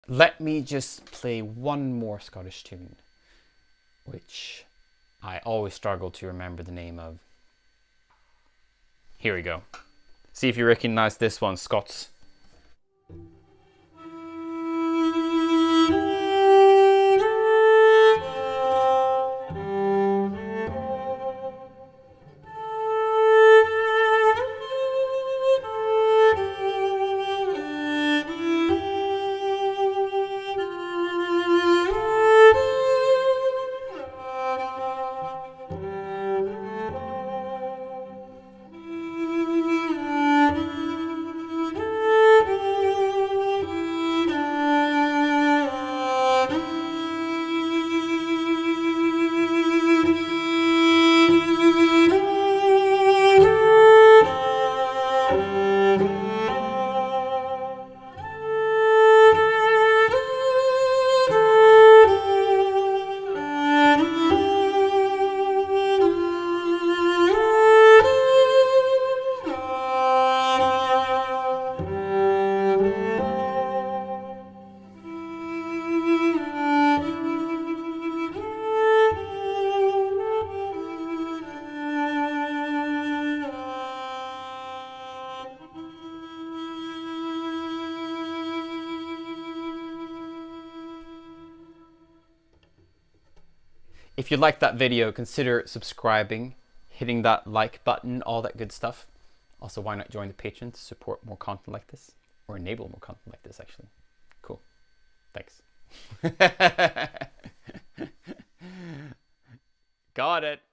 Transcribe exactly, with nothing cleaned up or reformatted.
Let me just play one more Scottish tune, which I always struggle to remember the name of. Here we go. See if you recognize this one, Scots. If you liked that video, consider subscribing, hitting that like button, all that good stuff. Also, why not join the Patreon to support more content like this, or enable more content like this, actually. Cool. Thanks. Got it.